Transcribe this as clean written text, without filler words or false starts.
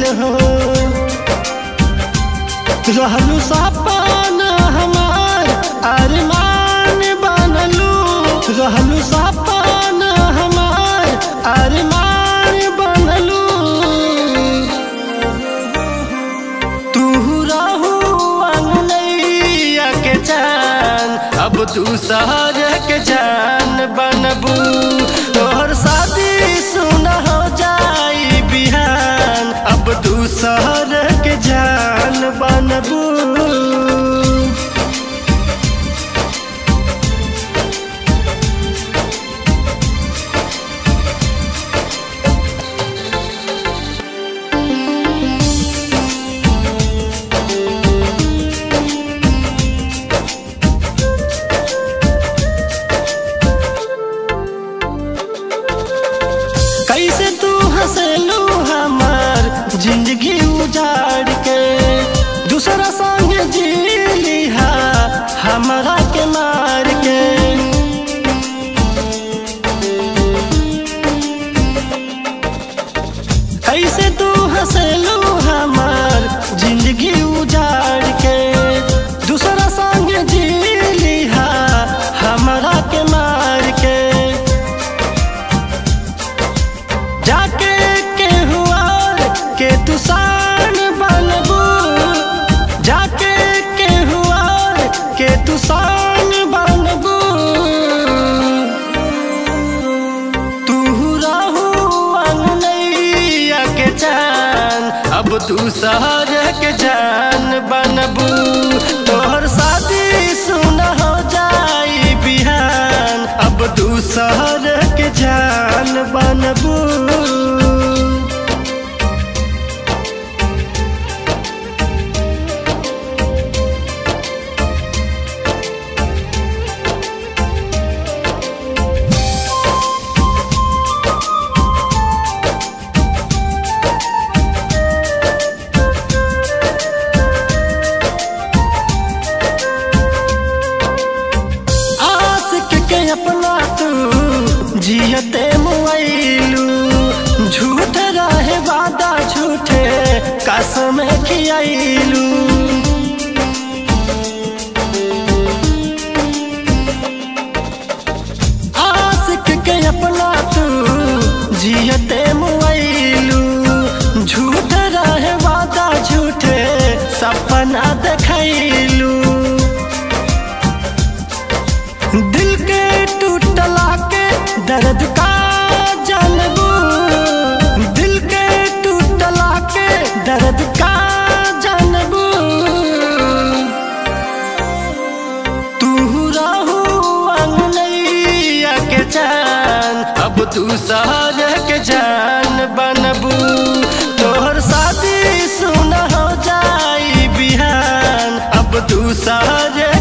हो। रहलू सपना हमार अरमान बनलू, रहलू सपना हमार अरमान बनलू। तू रहू अंगनैया के जान, अब दूसर के जान बनबू। तोहर शादी सुन हो जाई बिहान, अब दूसर के जान बनबू। कैसे तू हंसलू हमार जिंदगी उजाड़ के, दूसरा संग जी लिहा हमारा के मार के। कैसे तू हंसलू हमार जिंदगी उजाड़ के, दूसरा संग जी लिहा हमारा के मार के। जाके के हुआ के तू शान बनबू, जाके के हुआ के तू शान बनबू। तू रहू अंगनैया के जान, अब दूसर के जान बनबू। तोहर शादी सुन हो जाई बिहान, अब दूसर के जान बनबू। अपना तू जियते मुआइलू, झूठ रहे वादा झूठे कसम खियाइलू। आशिक के अपना तू जियते मुआइलू, झूठ रहे वादा झूठे सपना देखैलू। दिल के टूटला के दर्द का जानबू, दिल के टूटला के दर्द का जानबू। तू रहू अंगनैया के जान, अब दूसर के जान बनबू। तोहर शादी सुन हो जाई बिहान, अब दूसर